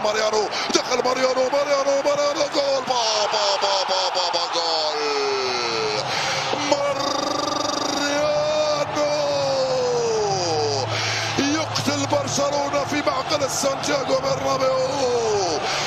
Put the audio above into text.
ماريانو، دخل ماريانو جول. بابا بابا بابا جول ماريانو يقتل برشلونة في معقل سانتياغو برنابيو.